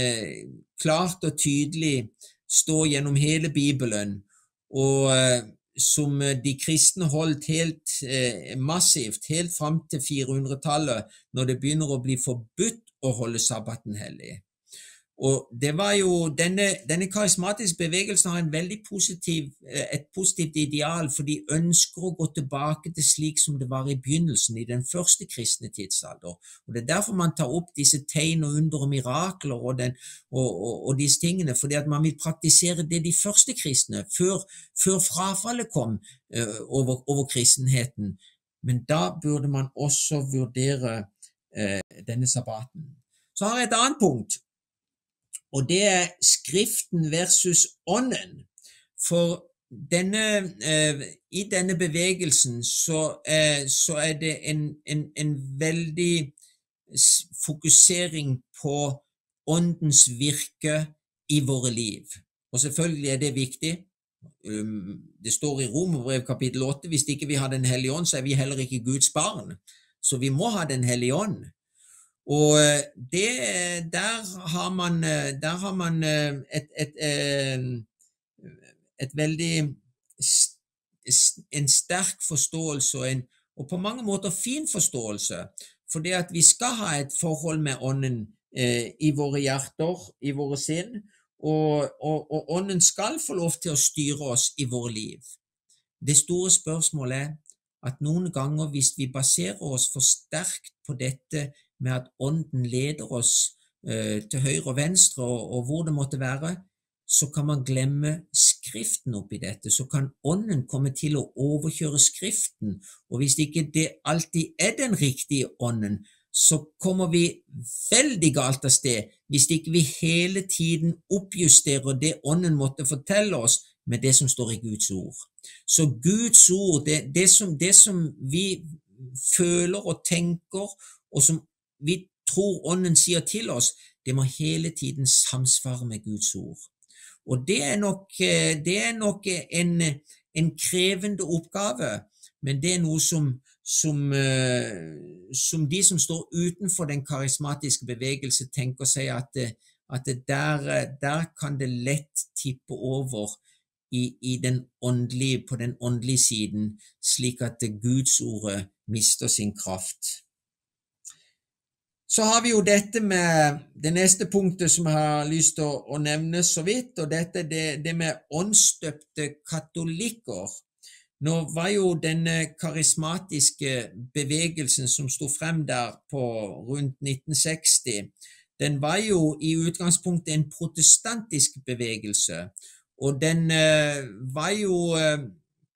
klart og tydelig står gjennom hele Bibelen, og som de kristne holdt helt massivt, helt frem til firehundretallet, når det begynner å bli forbudt å holde sabbaten hellig. Og det var jo, denne, denne karismatiske bevegelsen har en veldig positiv, et positivt ideal, for de ønsker å gå tilbake til slik som det var i begynnelsen, i den første kristne tidsalder. Og det er derfor man tar opp disse tegn og under og mirakler og, den, og, og, og disse tingene, fordi at man vil praktisere det de første kristne, før, før frafallet kom uh, over, over kristenheten. Men da burde man også vurdere uh, denne sabbaten. Så har jeg et annet punkt, og det er Skriften versus Ånden. For denne, eh, i denne bevegelsen så, eh, så er det en, en, en veldig fokusering på Åndens virke i våre liv. Og selvfølgelig er det viktig. Um, det står i Romerbrev kapittel åtte, hvis ikke vi har Den hellige ånd, så er vi heller ikke Guds barn. Så vi må ha Den hellige ånd. Og det, der har man, der har man et, et, et, et veldig en sterk forståelse og, en, og på mange måter fin forståelse, for det at vi skal ha et forhold med Ånden eh, i våre hjerter, i våre sinn, og, og, og Ånden skal få lov til å styre oss i våre liv. Det store spørsmålet er at noen ganger hvis vi baserer oss for sterkt på dette med at Ånden leder oss eh, til høyre og venstre og, og hvor det måtte være, så kan man glemme Skriften oppi dette, så kan Ånden komme til å overkjøre Skriften, og hvis ikke det alltid er den riktige Ånden, så kommer vi veldig galt av sted, hvis ikke vi hele tiden oppjusterer det Ånden måtte fortelle oss med det som står i Guds ord. Så Guds ord, det, det, som, det som vi føler og tenker, og som vi tror Ånden sier til oss, det må hele tiden samsvare med Guds ord. Og det er nok, det er nok en, en krevende oppgave, men det er noe som, som, som de som står utenfor den karismatiske bevegelse tenker seg at, at der, der kan det lett tippe over i, i den åndelige, på den åndelige siden, slik at Guds ordet mister sin kraft. Så har vi jo dette med det neste punktet som jeg har lyst til å, å nevne så vidt, og dette det, det med åndsdøpte katolikker. Nå var jo denne karismatiske bevegelsen som stod frem der på rundt nitten seksti, den var jo i utgangspunktet en protestantisk bevegelse, og den uh, var jo uh,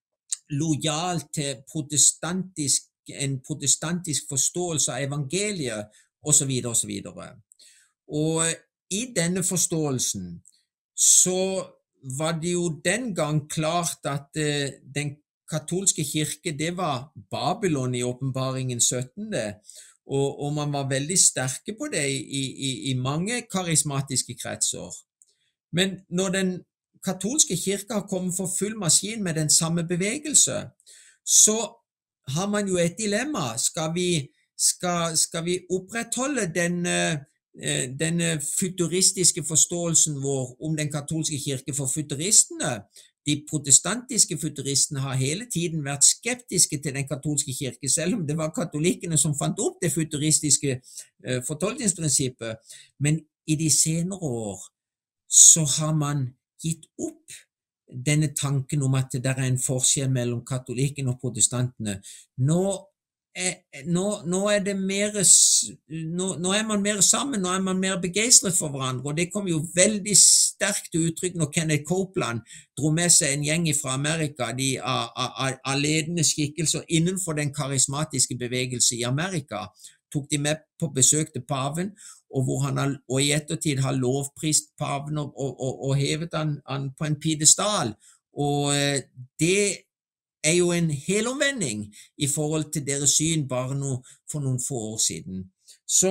lojal til protestantisk, en protestantisk forståelse av evangeliet, og så videre, og så videre. Og i denne forståelsen så var det jo den gang klart at uh, den katolske kirke, det var Babylon i åpenbaringen syttende, og, og man var veldig sterke på det i, i, i mange karismatiske kretser. Men når den katolske kirke har kommet for full maskin med den samme bevegelse, så har man jo et dilemma. Skal vi Skal, skal vi opprettholde denne, denne futuristiske forståelsen vår om den katolske kirke for futuristene? De protestantiske futuristene har hele tiden vært skeptiske til den katolske kirke, selv om det var katolikkene som fant opp det futuristiske uh, fortolkningsprinsippet. Men i de senere år så har man gitt opp denne tanken om at det er en forskjell mellom katolikkene og protestantene. Nå Nå, nå, er det mer, nå, nå er man mer sammen, nå er man mer begeistret for hverandre, og det kom jo veldig sterkt til uttrykk når Kenneth Copeland dro med seg en gjeng fra Amerika, de av, av, av ledende skikkelser innenfor den karismatiske bevegelse i Amerika, tok de med på besøk til paven, og hvor han har, og i ettertid har lovprist paven og, og, og, og hevet han, han på en pidestal, og det er jo en helomvending i forhold til deres syn bare no, for noen få år siden. Så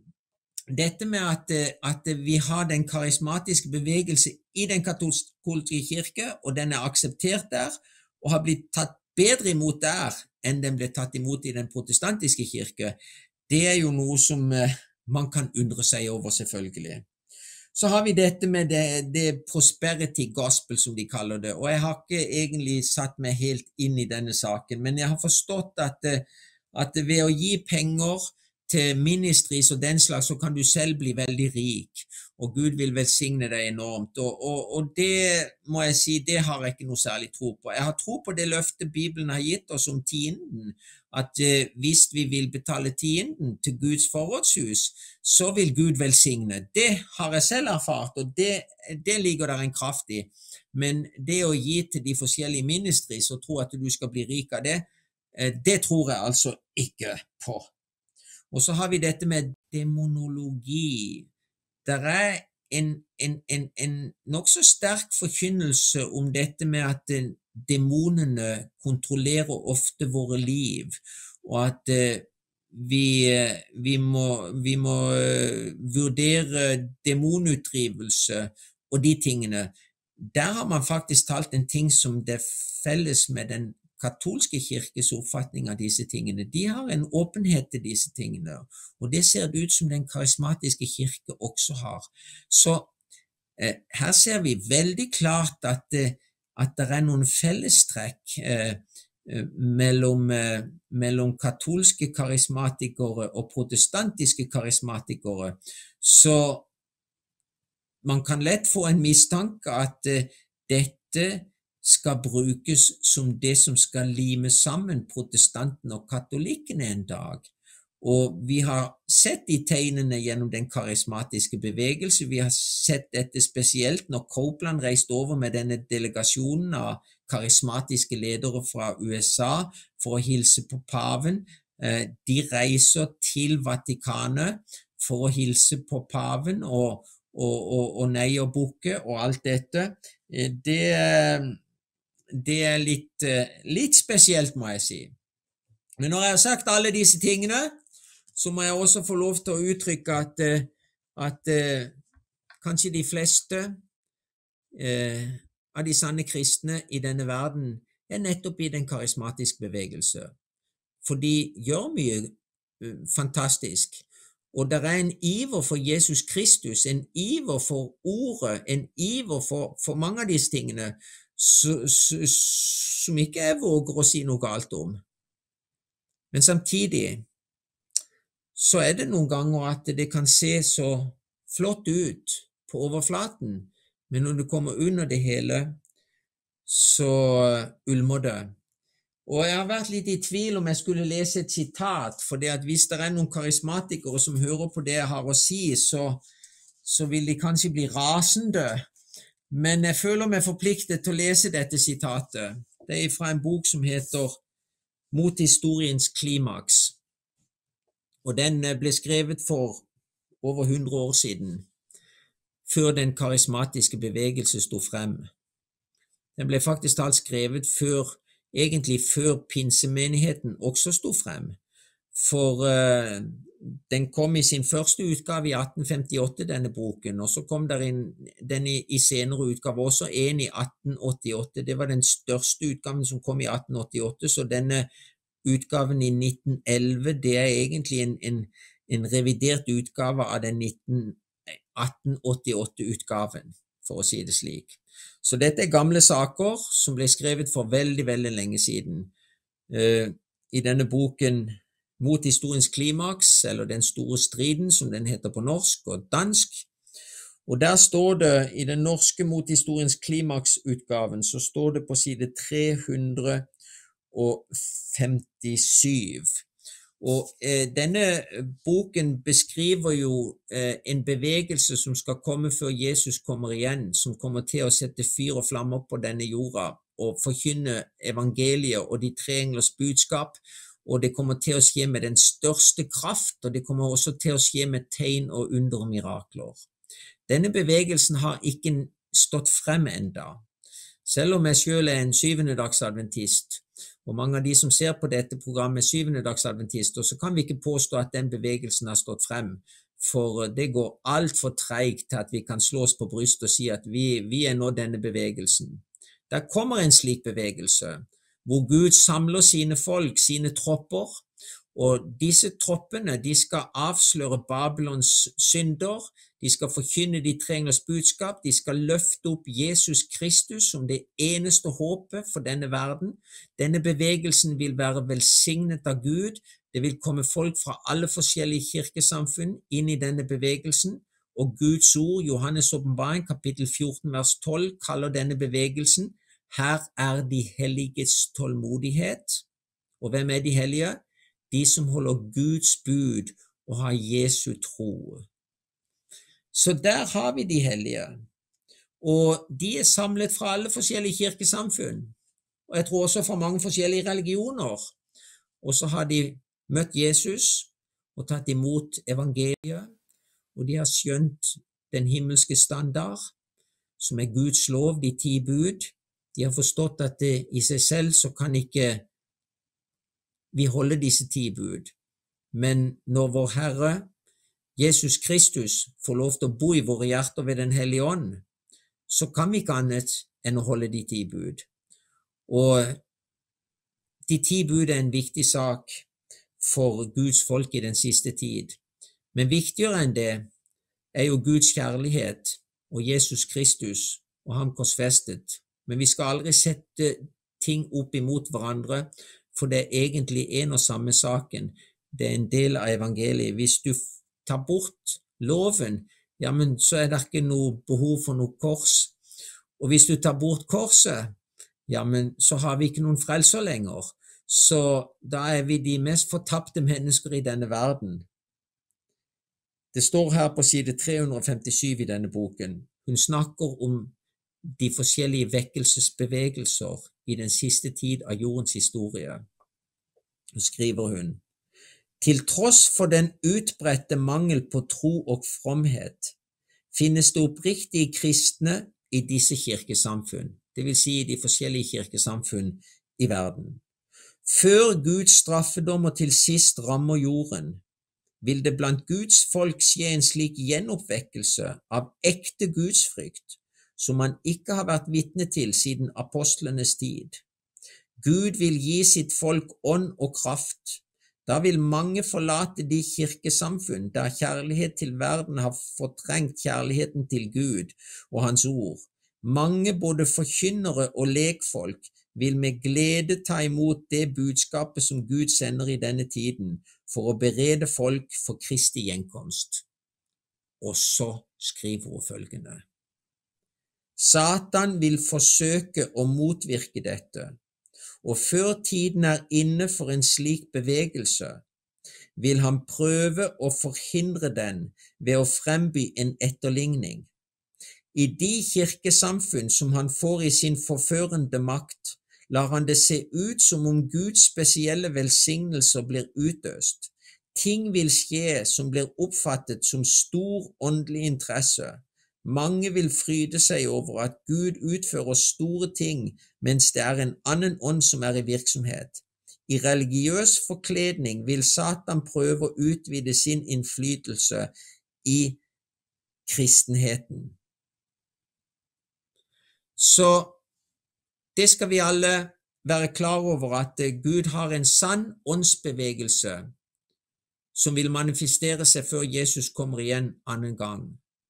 dette med at, at vi har den karismatiske bevegelse i den katolske kirke, og den er akseptert der, og har blitt tatt bedre imot der enn den ble tatt imot i den protestantiske kirke, det er jo noe som man kan undre seg over, selvfølgelig. Så har vi dette med det, det prosperity gospel, som de kaller det, og jeg har ikke egentlig satt meg helt inn i denne saken, men jeg har forstått at, at ved å gi penger til ministries og den slags, så kan du selv bli veldig rik. og Gud vil velsigne deg enormt. Og, og, og det må jeg si, det har jeg ikke noe særlig tro på. Jeg har tro på det løftet Bibelen har gitt oss om tienden, at eh, hvis vi vil betale tienden til Guds forrådshus, så vil Gud velsigne. Det har jeg selv erfart, og det, det ligger der en kraft i. Men det å gi til de forskjellige ministries og tro at du skal bli rik av det, eh, det tror jeg altså ikke på. Og så har vi dette med demonologi. Det er en, en, en, en nok så sterk forkynnelse om dette med at demonene kontrollerer ofte våre liv, og at uh, vi, vi må, vi må uh, vurdere demonutdrivelse og de tingene. Der har man faktisk talt en ting som det er felles med den katolske kirkes oppfatning av disse tingene. De har en åpenhet til disse tingene, og det ser det ut som den karismatiske kirke også har. Så eh, her ser vi veldig klart at, eh, at det er noen fellestrekk eh, mellom, eh, mellom katolske karismatikere og protestantiske karismatikere. Så man kan lett få en mistanke at eh, dette skal brukes som det som skal lime sammen protestantene og katolikkene en dag. Og vi har sett de tegnene gjennom den karismatiske bevegelse. Vi har sett dette spesielt når Copeland reiste over med denne delegasjonen av karismatiske ledere fra U S A for å hilse på paven. De reiser til Vatikanet for å hilse på paven og, og, og, og nei og bukke og alt dette. Det Det er litt, litt spesielt, må jeg si. Men når jeg har sagt alle disse tingene, så må jeg også få lov til å uttrykke at, at kanskje de fleste eh, av de sanne kristne i denne verden er nettopp i den karismatiske bevegelse. For de gjør mye eh, fantastisk. Og det er en iver for Jesus Kristus, en iver for ordet, en iver for, for mange av disse tingene, Så, så, som ikke jeg våger å si noe galt om. Men samtidig så er det noen ganger at det kan se så flott ut på overflaten, men når det kommer under det hele, så ulmer det. Og jeg har vært litt i tvil om jeg skulle lese et sitat, for det at hvis det er noen karismatikere som hører på det jeg har å si, så, så vil de kanskje bli rasende. Men jeg føler meg forpliktet til å lese dette sitatet. Det er fra en bok som heter Mot historiens klimaks. Og den ble skrevet for over hundre år siden, før den karismatiske bevegelse sto frem. Den ble faktisk talt skrevet før, egentlig før pinsemenigheten også sto frem. For uh, den kom i sin første utgave i atten femtiåtte, denne boken, og så kom der inn den i, i senere utgave også, en i atten åttiåtte. Det var den største utgaven som kom i atten åttiåtte, så denne utgaven i nitten elleve, det er egentlig en, en, en revidert utgave av den atten åttiåtte-utgaven, for å si det slik. Så dette er gamle saker som ble skrevet for veldig, veldig lenge siden. Uh, I denne boken Mot historiens klimaks, eller Den store striden, som den heter på norsk og dansk. Og der står det, i den norske Mot historiens klimaks-utgaven, så står det på side tre hundre femtisju. Og eh, denne boken beskriver jo eh, en bevegelse som skal komme før Jesus kommer igjen, som kommer til å sette fyr og flammer på denne jorda, og forkynne evangeliet og de tre englers budskap, og det kommer til å skje med den største kraft, og det kommer også til å skje med tegn og under og mirakler. Denne bevegelsen har ikke stått frem enda. Selv om jeg selv er en syvende dags adventist, og mange av de som ser på dette programmet er syvende dags adventister, så kan vi ikke påstå at den bevegelsen har stått frem, for det går alt for treigt til at vi kan slå oss på brystet og si at vi, vi er nå denne bevegelsen. Der kommer en slik bevegelse, hvor Gud samler sine folk, sine tropper, og disse troppene, de skal avsløre Babylons synder, de skal forkynne de tre englers budskap, de skal løfte opp Jesus Kristus som det eneste håpet for denne verden. Denne bevegelsen vil være velsignet av Gud, det vil komme folk fra alle forskjellige kirkesamfunn inn i denne bevegelsen, og Guds ord, Johannes åpenbaring, kapittel fjorten, vers tolv, kaller denne bevegelsen «Her er de helliges tålmodighet». Og hvem er de hellige? De som holder Guds bud og har Jesu tro. Så der har vi de hellige, og de er samlet fra alle forskjellige kirkesamfunn, og jeg tror også fra mange forskjellige religioner, og så har de møtt Jesus og tatt imot evangeliet, og de har skjønt den himmelske standard, som er Guds lov, de ti bud. De har forstått at det, i seg selv så kan ikke vi holde disse ti bud, men når vår Herre Jesus Kristus får lov til å bo i våre hjerter ved Den hellige ånd, så kan vi ikke annet enn å holde de ti bud. Og de ti bud er en viktig sak for Guds folk i den siste tid. Men viktigere enn det er jo Guds kjærlighet og Jesus Kristus og ham korsfestet. Men vi skal aldri sette ting opp imot hverandre, for det er egentlig en og samme saken. Det er en del av evangeliet. Hvis du tar bort loven, ja, men så er det ikke noe behov for noe kors. Og hvis du tar bort korset, ja, men så har vi ikke noen frelser lenger. Så da er vi de mest fortapte mennesker i denne verden. Det står her på side tre hundre femtisju i denne boken. Hun snakker om de forskjellige vekkelsesbevegelser i den siste tid av jordens historie. Så skriver hun: Til tross for den utbredte mangel på tro og fromhet, finnes det oppriktige kristne i disse kirkesamfunn, det vil si i de forskjellige kirkesamfunn i verden. Før Guds straffedommer til sist rammer jorden, vil det blant Guds folk skje en slik gjenoppvekkelse av ekte gudsfrykt, som man ikke har vært vitne til siden apostlenes tid. Gud vil gi sitt folk ånd og kraft. Da vil mange forlate de kirkesamfunn der kjærlighet til verden har fortrengt kjærligheten til Gud og Hans ord. Mange både forkynnere og lekfolk vil med glede ta imot det budskapet som Gud sender i denne tiden, for å berede folk for Kristi gjenkomst. Og så skriver hun følgende: Satan vil forsøke å motvirke dette, og før tiden er inne for en slik bevegelse, vil han prøve å forhindre den ved å fremby en etterligning. I de kirkesamfunn som han får i sin forførende makt, lar han det se ut som om Guds spesielle velsignelser blir utøst. Ting vil skje som blir oppfattet som stor åndelig interesse. Mange vil fryde seg over at Gud utfører store ting, mens det er en annen ånd som er i virksomhet. I religiøs forkledning vil Satan prøve å utvide sin innflytelse i kristenheten. Så det skal vi alle være klar over, at Gud har en sann åndsbevegelse som vil manifestere seg før Jesus kommer igjen annen gang.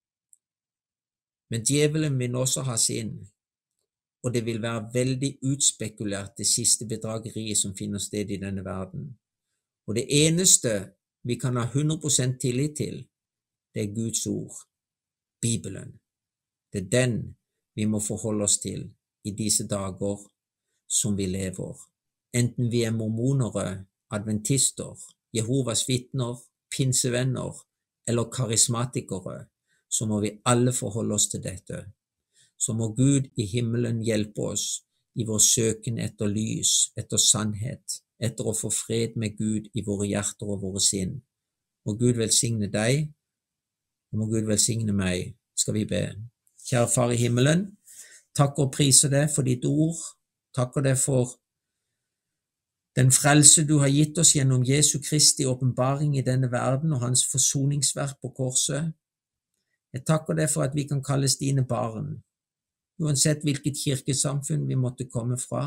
Men djevelen vil også ha sin, og det vil være veldig utspekulert, det siste bedrageriet som finner sted i denne verden. Og det eneste vi kan ha hundre prosent tillit til, det er Guds ord, Bibelen. Det er den vi må forholde oss til i disse dager som vi lever. Enten vi er mormonere, adventister, Jehovas vitner, pinsevenner eller karismatikere, så må vi alle forholde oss til dette. Så må Gud i himmelen hjelpe oss i vår søken etter lys, etter sannhet, etter å få fred med Gud i våre hjerter og våre sinn. Må Gud velsigne deg, og må Gud velsigne meg. Skal vi be. Kjære Far i himmelen, takk og priser deg for ditt ord. Takker deg for den frelse du har gitt oss gjennom Jesu Kristi åpenbaring i denne verden og hans forsoningsverk på korset. Jeg takker deg for at vi kan kalles dine barn, uansett hvilket kirkesamfunn vi måtte komme fra,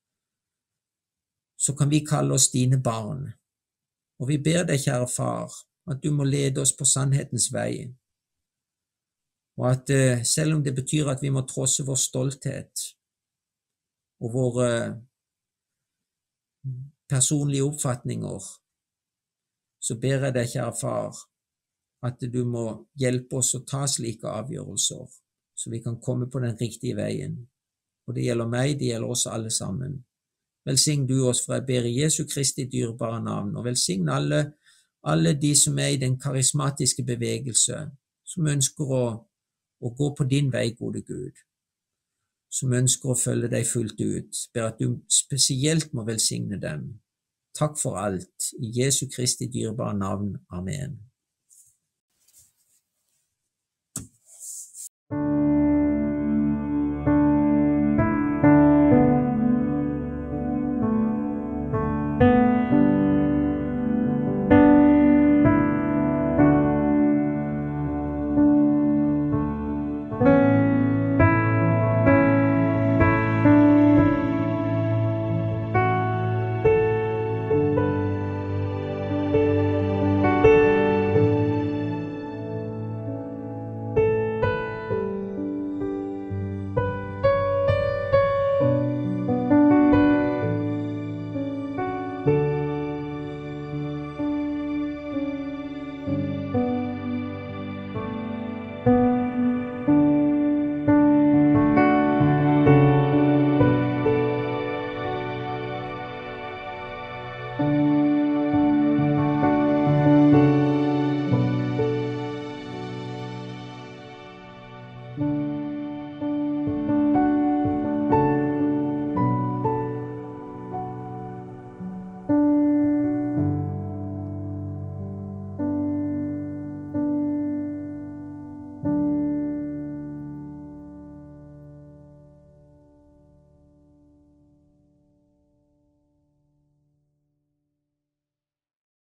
så kan vi kalle oss dine barn. Og vi ber deg, kjære Far, at du må lede oss på sannhetens vei, og at selv om det betyr at vi må trosse vår stolthet og våre personlige oppfatninger, så ber jeg deg, kjære Far, at du må hjelpe oss å ta slike avgjørelser, så vi kan komme på den riktige veien. Og det gjelder meg, det gjelder oss alle sammen. Velsign du oss, for jeg ber i Jesu Kristi dyrebare navn, og velsign alle, alle de som er i den karismatiske bevegelse, som ønsker å, å gå på din vei, gode Gud, som ønsker å følge deg fullt ut. Ber at du spesielt må velsigne dem. Takk for alt. I Jesu Kristi dyrebare navn. Amen.